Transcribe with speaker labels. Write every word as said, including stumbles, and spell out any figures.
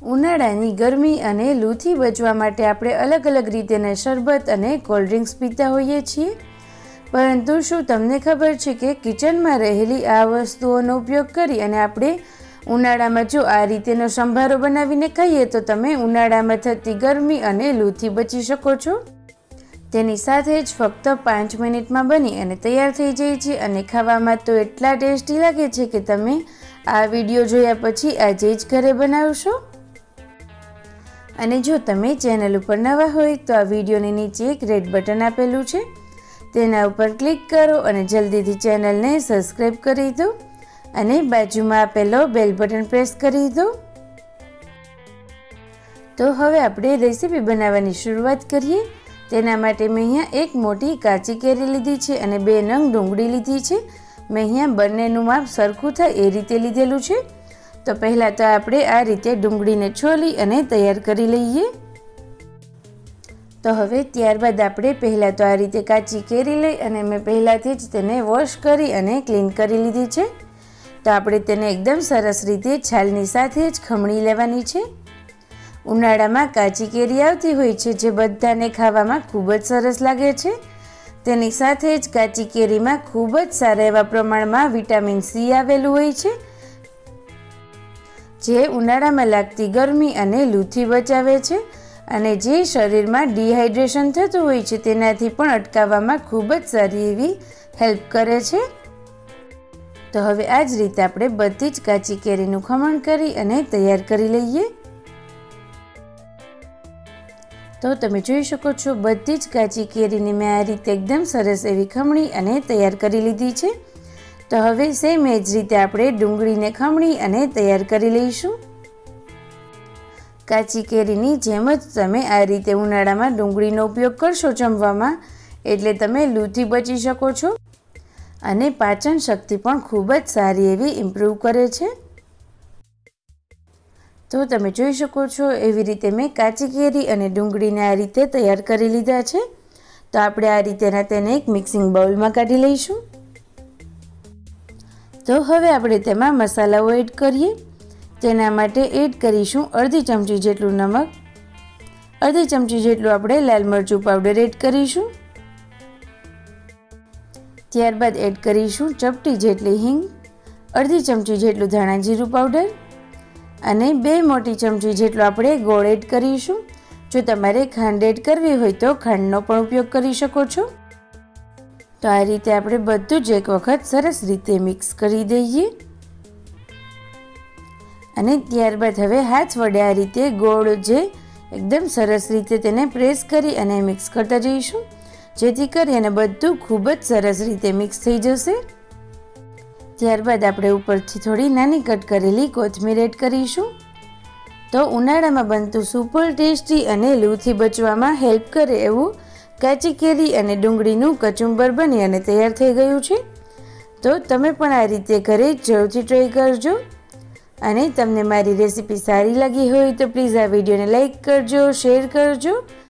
Speaker 1: ઉનાળાની ગરમી અને લૂથી બચવા માટે આપણે અલગ અલગ રીતેના શરબત અને કોલ્ડ ડ્રિંક્સ પીતા હોઈએ છીએ, પરંતુ શું તમને ખબર છે કે કિચનમાં રહેલી આ વસ્તુઓનો ઉપયોગ કરી અને આપણે ઉનાળામાં જો આ રીતેનો સંભારો બનાવીને ખાઈએ તો તમે ઉનાળામાં થતી ગરમી અને લૂથી બચી શકો છો। તેની સાથે જ ફક્ત પાંચ મિનિટમાં બની અને તૈયાર થઈ જાય છે અને ખાવામાં તો એટલા ટેસ્ટી લાગે છે કે તમે આ વિડીયો જોયા પછી આજે જ ઘરે બનાવશો। અને જો તમે ચેનલ ઉપર નવા હોય તો આ વિડીયોની નીચે એક રેડ બટન આપેલું છે, તેના ઉપર ક્લિક કરો અને જલ્દીથી ચેનલને સબસ્ક્રાઈબ કરી દો અને બાજુમાં આપેલો બેલ બટન પ્રેસ કરી દો। તો હવે આપણે રેસીપી બનાવવાની શરૂઆત કરીએ। તેના માટે મેં અહીંયા એક મોટી કાચી કેરી લીધી છે અને બે નંગ ડુંગળી લીધી છે। મેં અહીંયા બંનેનું માપ સરખું થાય એ રીતે લીધેલું છે। તો પહેલાં તો આપણે આ રીતે ડુંગળીને છોલી અને તૈયાર કરી લઈએ। તો હવે ત્યારબાદ આપણે પહેલાં તો આ રીતે કાચી કેરી લઈ અને મેં પહેલાંથી જ તેને વોશ કરી અને ક્લીન કરી લીધી છે। તો આપણે તેને એકદમ સરસ રીતે છાલની સાથે જ ખમણી લેવાની છે। ઉનાળામાં કાચી કેરી આવતી હોય છે જે બધાને ખાવામાં ખૂબ જ સરસ લાગે છે। તેની સાથે જ કાચી કેરીમાં ખૂબ જ સારા એવા પ્રમાણમાં વિટામિન સી આવેલું હોય છે, જે ઉનાળામાં લાગતી ગરમી અને લૂથી બચાવે છે અને જે શરીરમાં ડિહાઇડ્રેશન થતું હોય છે તેનાથી પણ અટકાવવામાં ખૂબ જ સારી એવી હેલ્પ કરે છે। તો હવે આ જ રીતે આપણે બધી જ કાચી કેરીનું ખમણ કરી અને તૈયાર કરી લઈએ। તો તમે જોઈ શકો છો બધી જ કાચી કેરીને મેં આ રીતે એકદમ સરસ એવી ખમણી અને તૈયાર કરી લીધી છે। તો હવે સેમ એ જ રીતે આપણે ડુંગળીને ખમણી અને તૈયાર કરી લઈશું। કાચી કેરીની જેમ જ તમે આ રીતે ઉનાળામાં ડુંગળીનો ઉપયોગ કરશો જમવામાં, એટલે તમે લૂથી બચી શકો છો અને પાચન શક્તિ પણ ખૂબ જ સારી એવી ઇમ્પ્રૂવ કરે છે। તો તમે જોઈ શકો છો એવી રીતે મેં કાચી કેરી અને ડુંગળીને આ રીતે તૈયાર કરી લીધા છે। તો આપણે આ રીતેના તેને એક મિક્સિંગ બાઉલમાં કાઢી લઈશું। તો હવે આપણે તેમાં મસાલાઓ એડ કરીએ। તેના માટે એડ કરીશું અડધી ચમચી જેટલું નમક, અડધી ચમચી જેટલું આપણે લાલ મરચું પાવડર એડ કરીશું। ત્યારબાદ એડ કરીશું ચપટી જેટલી હિંગ, અડધી ચમચી જેટલું ધાણા જીરું પાવડર અને બે મોટી ચમચી જેટલો આપણે ગોળ એડ કરીશું। જો તમારે ખાંડ એડ કરવી હોય તો ખાંડનો પણ ઉપયોગ કરી શકો છો। તો આ રીતે આપણે બધું જ એક વખત સરસ રીતે મિક્સ કરી દઈએ અને ત્યારબાદ હવે હાથ વડે આ રીતે ગોળ જે એકદમ સરસ રીતે તેને પ્રેસ કરી અને મિક્સ કરતા જઈશું, જેથી કરી અને બધું ખૂબ જ સરસ રીતે મિક્સ થઈ જશે। ત્યારબાદ આપણે ઉપરથી થોડી નાની કટ કરેલી કોથમીર એડ કરીશું। તો ઉનાળામાં બનતું સુપર ટેસ્ટી અને લૂથી બચવામાં હેલ્પ કરે એવું કાચી કેરી અને ડુંગળીનું કચુંબર બની અને તૈયાર થઈ ગયું છે। તો તમે પણ આ રીતે ઘરે જરૂરથી ટ્રાય કરજો અને તમને મારી રેસીપી સારી લાગી હોય તો પ્લીઝ આ વિડીયોને લાઈક કરજો, શેર કરજો।